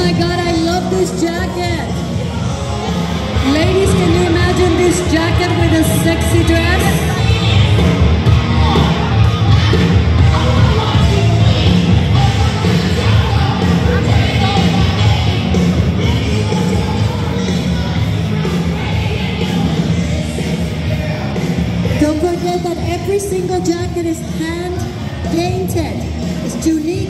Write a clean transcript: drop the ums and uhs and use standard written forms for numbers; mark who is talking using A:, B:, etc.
A: my God, I love this jacket. Ladies, can you imagine this jacket with a sexy dress? Don't forget that every single jacket is hand painted. It's unique.